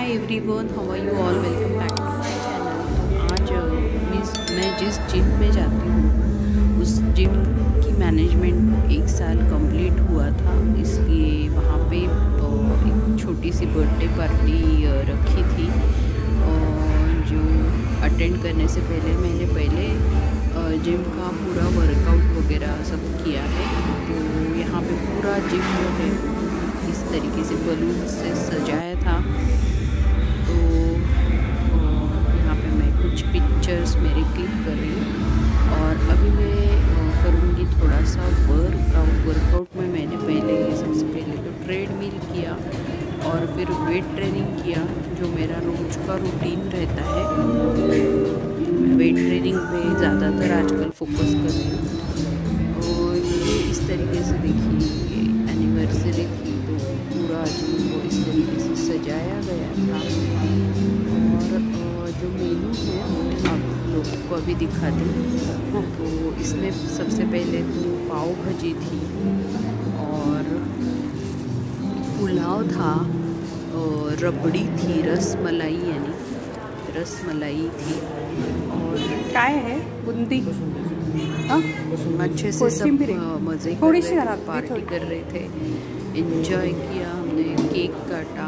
Hi everyone, how are you all, welcome back to my channel. तो आज मैं जिस जिम में जाती हूँ उस जिम की मैनेजमेंट 1 साल कंप्लीट हुआ था, इसलिए वहाँ पे एक छोटी सी बर्थडे पार्टी रखी थी। जो अटेंड करने से पहले मैंने जिम का पूरा वर्कआउट वगैरह सब किया है। तो यहाँ पे पूरा जिम जो है इस तरीके से बलून से सजाया था। तो यहाँ पे मैं कुछ पिक्चर्स मेरे क्लिक कर रही हूँ और अभी मैं करूँगी थोड़ा सा वर्कआउट में मैंने सबसे पहले तो ट्रेडमिल किया और फिर वेट ट्रेनिंग किया, जो मेरा रोज का रूटीन रहता है। वेट ट्रेनिंग पे ज़्यादातर आजकल फोकस कर रही हूँ। और ये इस तरीके से देखिए एनिवर्सरी थी, तो पूरा जिम को इस तरीके से सजाया गया था। और जो मेनू है आप लोगों को अभी दिखाती हूँ। तो इसमें सबसे पहले तो पाव भाजी थी और पुलाव था और रबड़ी थी, रसमलाई थी और काय है बुंदी। अच्छे से सब मज़े कर रहे थे, पार्टी कर रहे थे, एंजॉय किया हमने, केक काटा।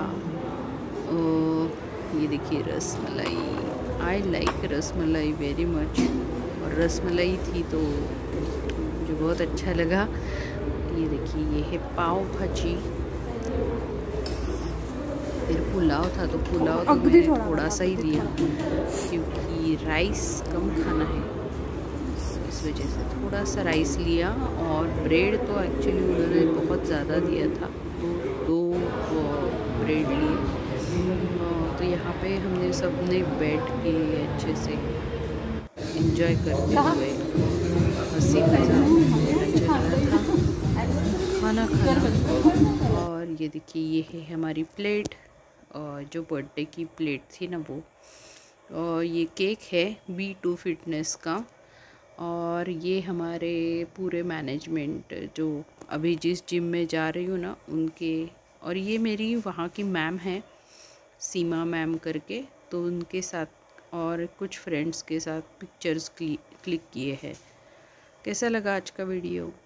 ये देखिए rasmalai, I like rasmalai very much. और रसमलाई थी तो मुझे बहुत अच्छा लगा। ये देखिए ये है पाव भाजी। फिर पुलाव था, तो पुलाव तो मैंने थोड़ा सा ही लिया क्योंकि राइस कम खाना है, इस वजह से थोड़ा सा राइस लिया। और ब्रेड तो एक्चुअली उन्होंने बहुत ज़्यादा दिया था, दो ब्रेड लिए। तो यहाँ पे हमने सबने बैठ के अच्छे से एंजॉय करते हुए हंसी मज़ाक चल रहा था, खाना खाना। और ये देखिए ये है हमारी प्लेट, जो बर्थडे की प्लेट थी ना वो। और ये केक है B2 फिटनेस का। और ये हमारे पूरे मैनेजमेंट जो अभी जिस जिम में जा रही हूँ ना उनके, और ये मेरी वहाँ की मैम है सीमा मैम करके, तो उनके साथ और कुछ फ्रेंड्स के साथ पिक्चर्स क्लिक किए हैं। कैसा लगा आज का वीडियो?